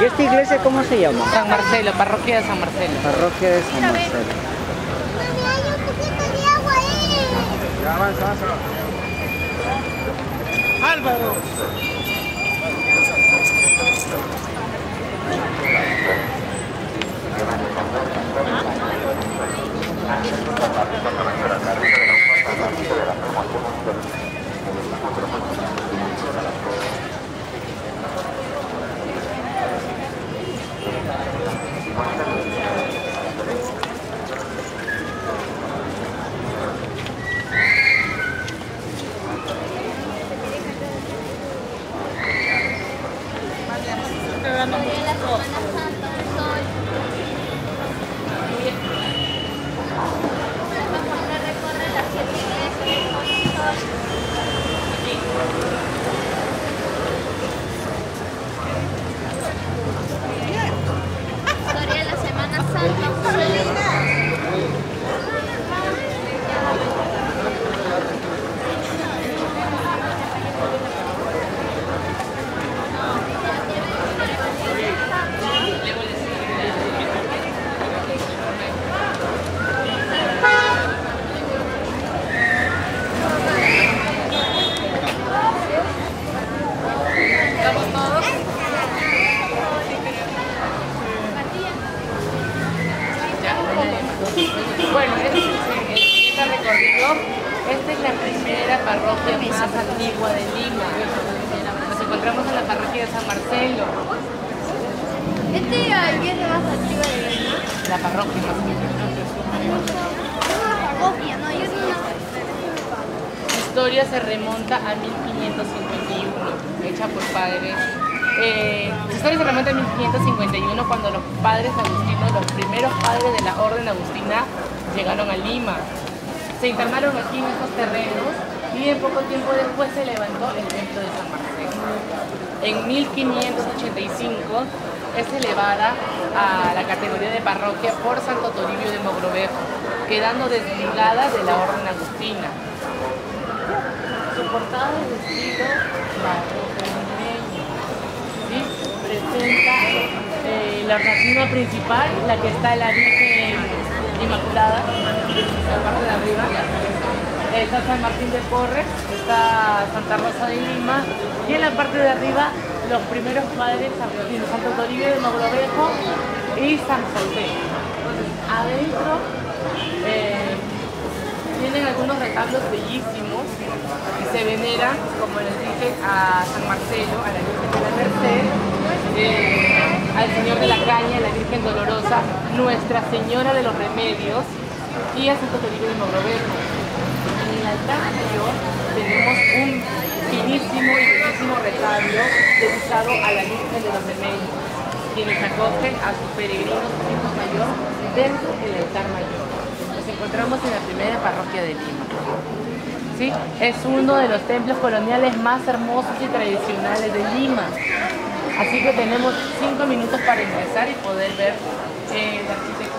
¿Y esta iglesia cómo se llama? San Marcelo, parroquia de San Marcelo. Parroquia de San Marcelo. Mami, hay un poquito de agua ahí. Ya avanza, avanza. Álvaro. Historia de la Semana Santa. Bueno, este es el siguiente recorrido. Esta es la primera parroquia más antigua de Lima. Nos encontramos en la parroquia de San Marcelo. Este es la más antigua de Lima. La parroquia más antigua. Una parroquia, ¿no? Yo no. Su historia se remonta a 1551, hecha por padres. Su historia se remonta a 1551 cuando los padres agustinos, los primeros padres de la orden agustina, llegaron a Lima. Se internaron aquí en estos terrenos y en poco tiempo después se levantó el templo de San Marcelo. En 1585 es elevada a la categoría de parroquia por Santo Toribio de Mogrovejo, quedando desligada de la orden agustina. Su portada es de estilo barroco limeño, ¿sí? Presenta la hornacina principal, la que está la Virgen Inmaculada, en la parte de arriba. Está San Martín de Porres, está Santa Rosa de Lima y en la parte de arriba los primeros padres agustinos, Santo Toribio de Mogrovejo y San José. Entonces, adentro tienen algunos retablos bellísimos y se veneran, como les dije, a San Marcelo, a la Virgen de la Merced, al Señor de la Caña, a la Virgen Dolorosa, Nuestra Señora de los Remedios y a Santo Toribio de Mogrovejo. En el altar mayor tenemos un finísimo y bellísimo retablo dedicado a la Virgen de los Remedios, quienes acogen a sus peregrinos hijos mayor dentro del altar mayor. Nos encontramos en la primera parroquia de Lima. ¿Sí? Es uno de los templos coloniales más hermosos y tradicionales de Lima. Así que tenemos 5 minutos para ingresar y poder ver la arquitectura.